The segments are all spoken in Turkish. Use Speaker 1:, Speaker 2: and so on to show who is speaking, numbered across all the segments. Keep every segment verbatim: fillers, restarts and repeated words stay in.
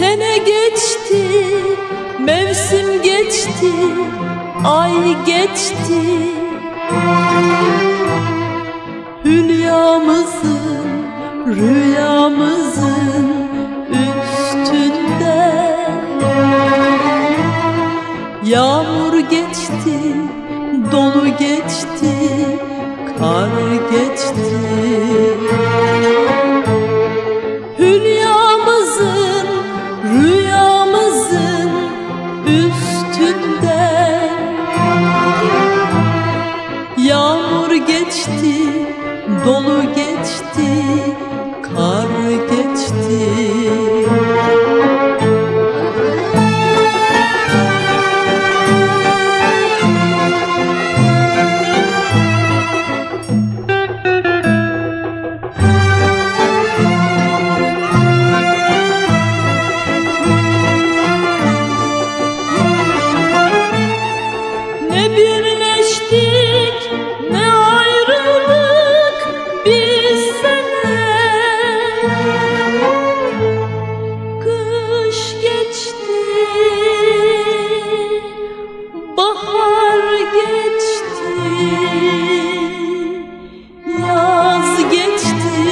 Speaker 1: Sene geçti, mevsim geçti, ay geçti. Hülyamızın, rüyamızın üstünde yağmur geçti, dolu geçti, kar geçti. Hülyamızın, rüyamızın üstünde yağmur geçti, dolu geçti, kar geçti. Ne birleştik, ne ayrılık biz seninle. Kış geçti, bahar geçti, yaz geçti.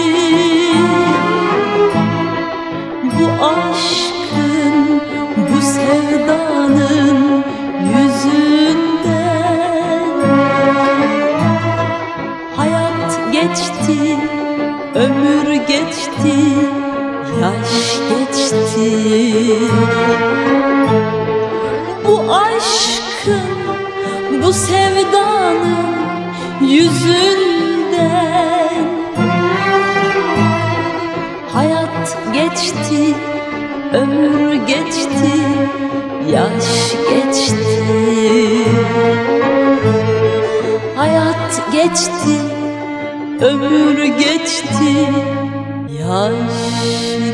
Speaker 1: Bu aşkın, bu sevdanın yüzünden hayat geçti, ömür geçti, yaş geçti. Bu aşkın, bu sevdanın yüzünden hayat geçti, ömür geçti, yaş geçti. Hayat geçti, ömür geçti, yaş